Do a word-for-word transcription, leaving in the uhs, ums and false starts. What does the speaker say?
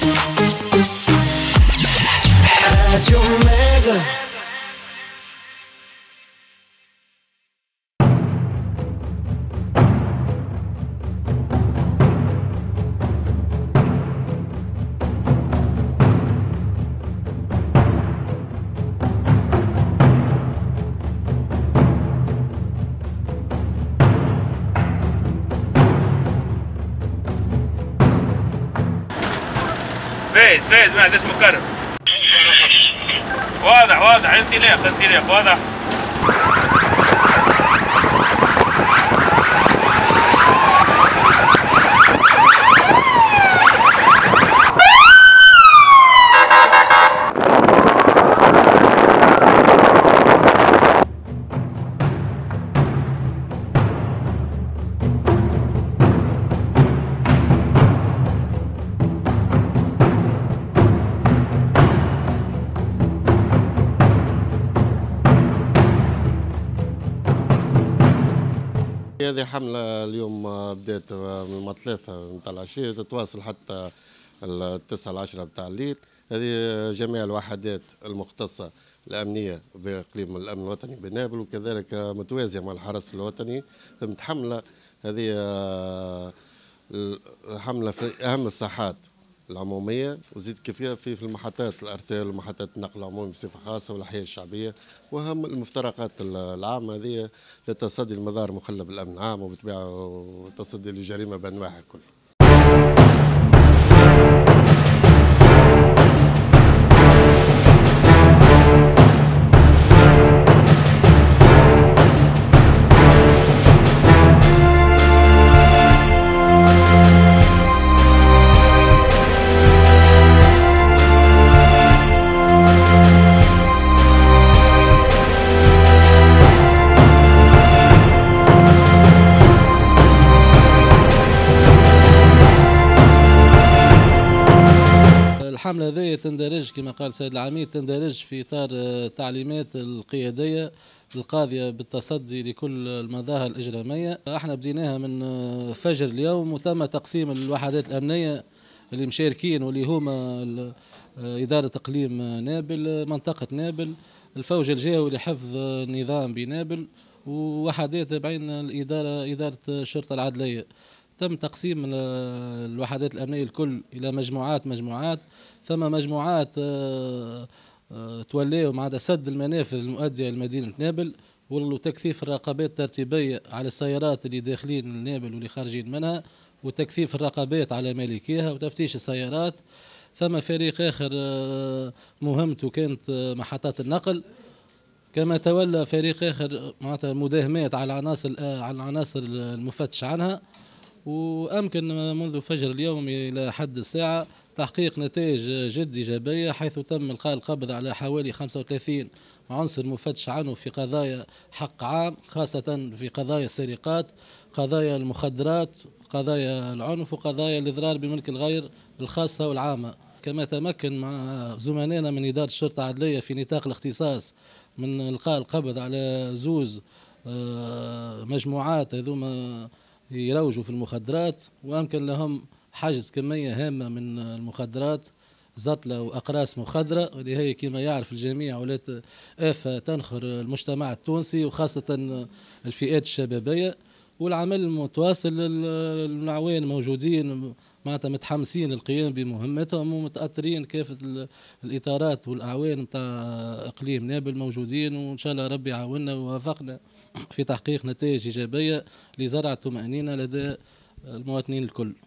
Radio Mega. فايز فايز ما عندهاش مكرر. واضح واضح انطلاق انطلاق واضح. هذه حملة اليوم بدات من ثلاثة نتاع العشية تتواصل حتى التسعة العشرة بتاع الليل. هذه جميع الوحدات المختصة الأمنية بإقليم الأمن الوطني بنابل وكذلك متوازية مع الحرس الوطني متحملة. هذه حملة في أهم الساحات العمومية وزيد كيفية في في المحطات الارتيل ومحطات النقل العمومي بصفة خاصة والأحياء الشعبية وأهم المفترقات العامة هذه لتصدي المظاهر مخلة بالأمن العام وبالطبيعة تصدي للجريمة بأنواعها كلها. الحملة هذه تندرج كما قال السيد العميد تندرج في إطار التعليمات القيادية القاضية بالتصدي لكل المظاهر الإجرامية. احنا بديناها من فجر اليوم وتم تقسيم الوحدات الأمنية اللي مشاركين واللي هما إدارة إقليم نابل، منطقة نابل، الفوج الجهوي لحفظ النظام بنابل، ووحدات تابعين الإدارة إدارة الشرطة العدلية. تم تقسيم الوحدات الأمنية الكل إلى مجموعات مجموعات ثم مجموعات توليوا مع سد المنافذ المؤدية لمدينة نابل وتكثيف الرقابات الترتيبية على السيارات اللي داخلين نابل واللي خارجين منها وتكثيف الرقابات على مالكيها وتفتيش السيارات. ثم فريق آخر مهمته كانت محطات النقل، كما تولى فريق آخر معناتها المداهمات على العناصر على العناصر المفتش عنها. وأمكن منذ فجر اليوم إلى حد الساعة تحقيق نتائج جد إيجابية، حيث تم إلقاء القبض على حوالي خمسة وثلاثين عنصر مفتش عنه في قضايا حق عام، خاصة في قضايا السرقات، قضايا المخدرات، قضايا العنف، وقضايا الإضرار بملك الغير الخاصة والعامة. كما تمكن مع زملائنا من إدارة الشرطة العدلية في نطاق الاختصاص من إلقاء القبض على زوز مجموعات هذوما يروجوا في المخدرات، وأمكن لهم حجز كمية هامة من المخدرات زطلة وأقراص مخدرة، اللي هي كما يعرف الجميع ولات آفة تنخر المجتمع التونسي وخاصة الفئات الشبابية. والعمل المتواصل العوان موجودين معناتها متحمسين للقيام بمهمتهم ومتأثرين كافة الإطارات والأعوان نتاع إقليم نابل موجودين، وإن شاء الله ربي يعاوننا ووفقنا في تحقيق نتائج إيجابية لزرع الطمأنينة لدى المواطنين الكل.